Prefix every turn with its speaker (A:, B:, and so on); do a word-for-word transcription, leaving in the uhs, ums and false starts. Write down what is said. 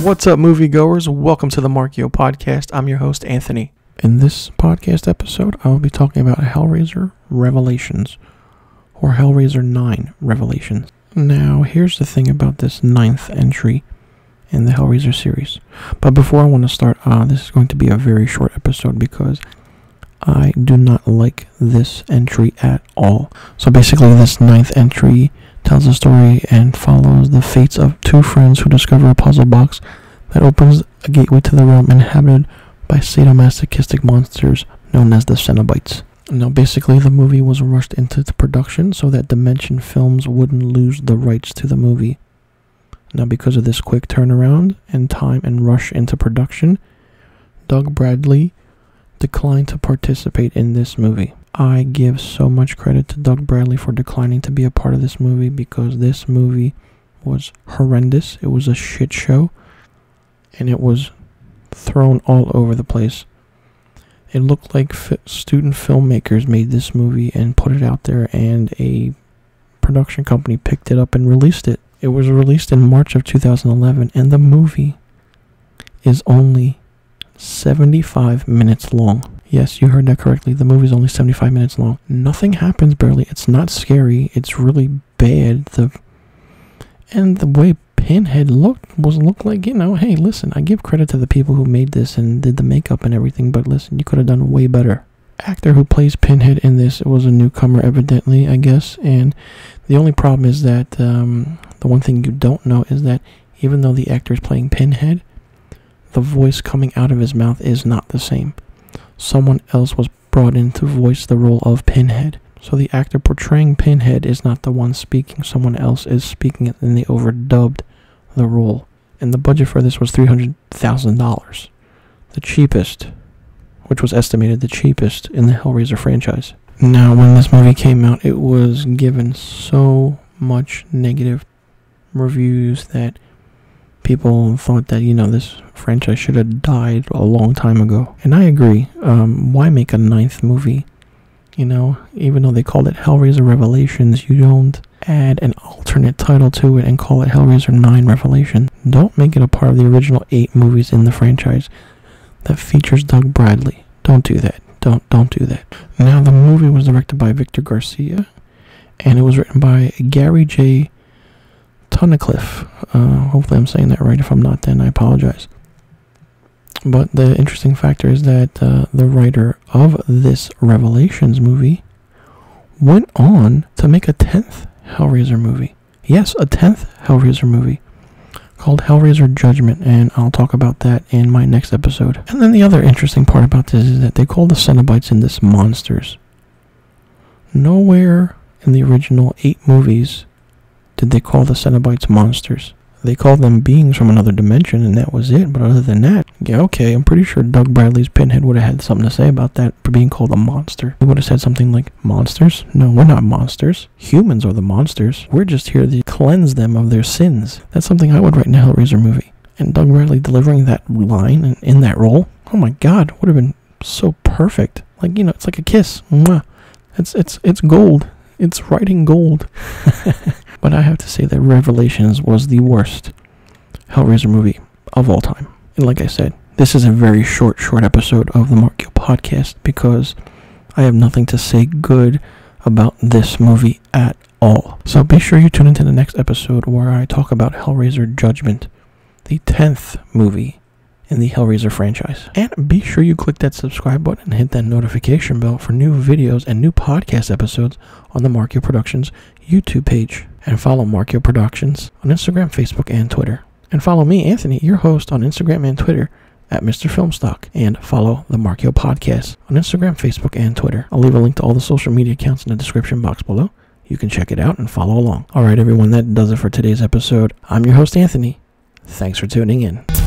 A: What's up, moviegoers? Welcome to the Markio Podcast. I'm your host, Anthony. In this podcast episode, I will be talking about Hellraiser Revelations, or Hellraiser nine Revelations. Now, here's the thing about this ninth entry in the Hellraiser series. But before I want to start, uh, this is going to be a very short episode because I do not like this entry at all. So basically, this ninth entry tells a story and follows the fates of two friends who discover a puzzle box that opens a gateway to the realm inhabited by sadomasochistic monsters known as the Cenobites. Now, basically, the movie was rushed into production so that Dimension Films wouldn't lose the rights to the movie. Now, because of this quick turnaround and time and rush into production, Doug Bradley declined to participate in this movie. I give so much credit to Doug Bradley for declining to be a part of this movie because this movie was horrendous. It was a shit show, and it was thrown all over the place. It looked like f- student filmmakers made this movie and put it out there, and a production company picked it up and released it. It was released in March of two thousand eleven, and the movie is only seventy-five minutes long. Yes, you heard that correctly. The movie is only seventy-five minutes long. Nothing happens barely. It's not scary. It's really bad. The and the way Pinhead looked was looked like, you know, hey, listen, I give credit to the people who made this and did the makeup and everything, but listen, you could have done way better. Actor who plays Pinhead in this was a newcomer, evidently, I guess, and the only problem is that um, the one thing you don't know is that even though the actor is playing Pinhead, the voice coming out of his mouth is not the same. Someone else was brought in to voice the role of Pinhead. So the actor portraying Pinhead is not the one speaking. Someone else is speaking it, and they overdubbed the role. And the budget for this was three hundred thousand dollars. The cheapest, which was estimated the cheapest in the Hellraiser franchise. Now, when this movie came out, it was given so much negative reviews that people thought that, you know, this franchise should have died a long time ago. And I agree. Um, why make a ninth movie? You know, even though they called it Hellraiser Revelations, you don't add an alternate title to it and call it Hellraiser nine Revelation. Don't make it a part of the original eight movies in the franchise that features Doug Bradley. Don't do that. Don't, don't do that. Now, the movie was directed by Victor Garcia, and it was written by Gary J. Tunnicliffe. Uh, hopefully I'm saying that right. If I'm not, then I apologize. But the interesting factor is that uh, the writer of this Revelations movie went on to make a tenth Hellraiser movie. Yes, a tenth Hellraiser movie called Hellraiser Judgment, and I'll talk about that in my next episode. And then the other interesting part about this is that they call the Cenobites in this monsters. Nowhere in the original eight movies did they call the Cenobites monsters. They called them beings from another dimension, and that was it. But other than that, yeah, okay, I'm pretty sure Doug Bradley's Pinhead would have had something to say about that for being called a monster. He would have said something like, monsters? No, we're not monsters. Humans are the monsters. We're just here to cleanse them of their sins. That's something I would write in a Hellraiser movie. And Doug Bradley delivering that line in, in that role, oh my god, would have been so perfect. Like, you know, it's like a kiss. Mwah. It's, it's, it's gold. It's writing gold. But I have to say that Revelations was the worst Hellraiser movie of all time. And like I said, this is a very short, short episode of the Markio Podcast because I have nothing to say good about this movie at all. So be sure you tune into the next episode where I talk about Hellraiser Judgment, the tenth movie in the Hellraiser franchise. And be sure you click that subscribe button and hit that notification bell for new videos and new podcast episodes on the Markio Productions YouTube page. And follow Markio Productions on Instagram, Facebook, and Twitter. And follow me, Anthony, your host, on Instagram and Twitter at Mister Filmstock. And follow the Markio Podcast on Instagram, Facebook, and Twitter. I'll leave a link to all the social media accounts in the description box below. You can check it out and follow along. Alright, everyone, that does it for today's episode. I'm your host, Anthony. Thanks for tuning in.